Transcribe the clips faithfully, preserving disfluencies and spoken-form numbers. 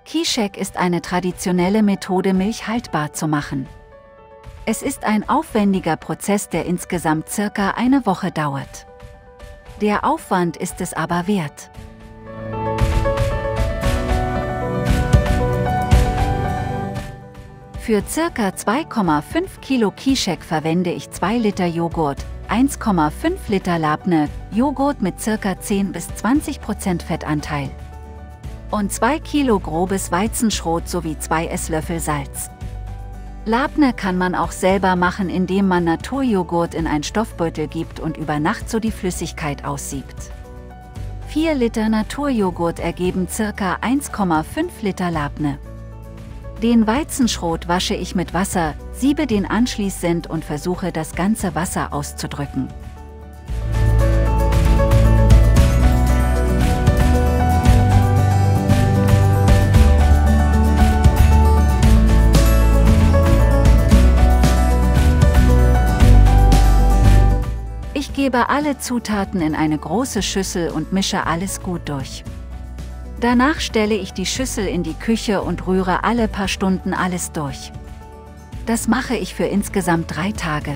Qishek ist eine traditionelle Methode, Milch haltbar zu machen. Es ist ein aufwendiger Prozess, der insgesamt circa eine Woche dauert. Der Aufwand ist es aber wert. Für circa zwei Komma fünf Kilo Qishek verwende ich zwei Liter Joghurt, eins Komma fünf Liter Labne, Joghurt mit circa zehn bis zwanzig Prozent Fettanteil und zwei Kilo grobes Weizenschrot sowie zwei Esslöffel Salz. Labne kann man auch selber machen, indem man Naturjoghurt in einen Stoffbeutel gibt und über Nacht so die Flüssigkeit aussiebt. vier Liter Naturjoghurt ergeben circa eins Komma fünf Liter Labne. Den Weizenschrot wasche ich mit Wasser, siebe den anschließend und versuche das ganze Wasser auszudrücken. Ich gebe alle Zutaten in eine große Schüssel und mische alles gut durch. Danach stelle ich die Schüssel in die Küche und rühre alle paar Stunden alles durch. Das mache ich für insgesamt drei Tage.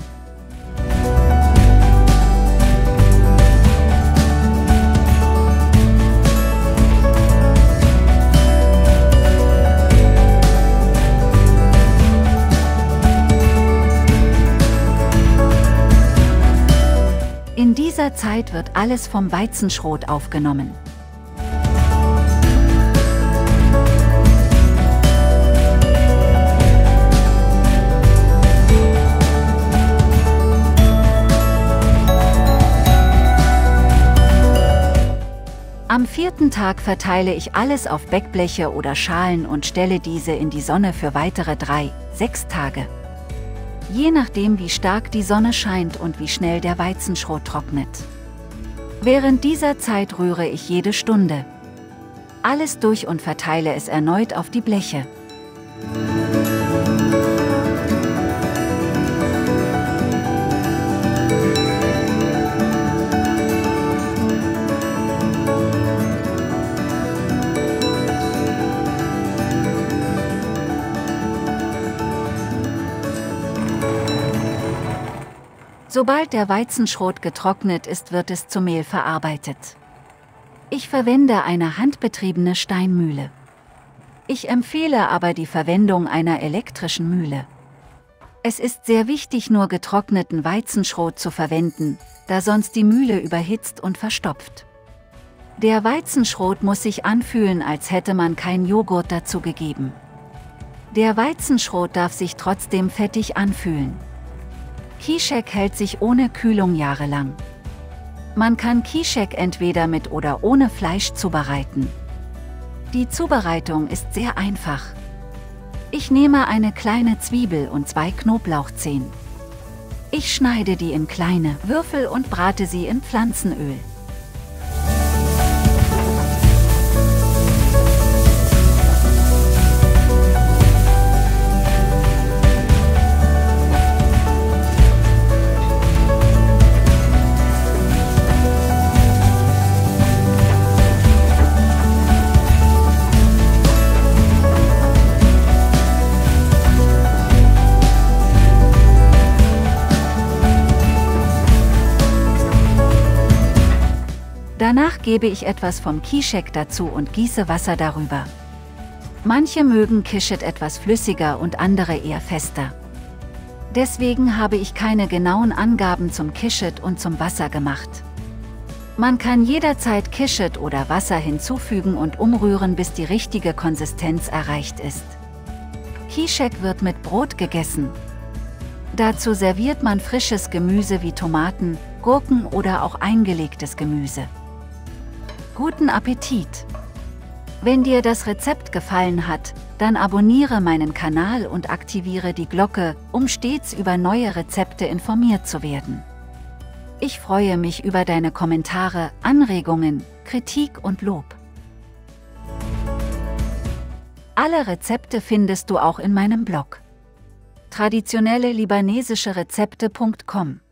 In dieser Zeit wird alles vom Weizenschrot aufgenommen. Am vierten Tag verteile ich alles auf Backbleche oder Schalen und stelle diese in die Sonne für weitere drei, sechs Tage. Je nachdem, wie stark die Sonne scheint und wie schnell der Weizenschrot trocknet. Während dieser Zeit rühre ich jede Stunde alles durch und verteile es erneut auf die Bleche. Sobald der Weizenschrot getrocknet ist, wird es zu Mehl verarbeitet. Ich verwende eine handbetriebene Steinmühle. Ich empfehle aber die Verwendung einer elektrischen Mühle. Es ist sehr wichtig, nur getrockneten Weizenschrot zu verwenden, da sonst die Mühle überhitzt und verstopft. Der Weizenschrot muss sich anfühlen, als hätte man kein Joghurt dazu gegeben. Der Weizenschrot darf sich trotzdem fettig anfühlen. Qishek hält sich ohne Kühlung jahrelang. Man kann Qishek entweder mit oder ohne Fleisch zubereiten. Die Zubereitung ist sehr einfach. Ich nehme eine kleine Zwiebel und zwei Knoblauchzehen. Ich schneide die in kleine Würfel und brate sie in Pflanzenöl. Danach gebe ich etwas vom Qishek dazu und gieße Wasser darüber. Manche mögen Qishek etwas flüssiger und andere eher fester. Deswegen habe ich keine genauen Angaben zum Qishek und zum Wasser gemacht. Man kann jederzeit Qishek oder Wasser hinzufügen und umrühren, bis die richtige Konsistenz erreicht ist. Qishek wird mit Brot gegessen. Dazu serviert man frisches Gemüse wie Tomaten, Gurken oder auch eingelegtes Gemüse. Guten Appetit! Wenn dir das Rezept gefallen hat, dann abonniere meinen Kanal und aktiviere die Glocke, um stets über neue Rezepte informiert zu werden. Ich freue mich über deine Kommentare, Anregungen, Kritik und Lob. Alle Rezepte findest du auch in meinem Blog traditionelle libanesische Rezepte punkt com.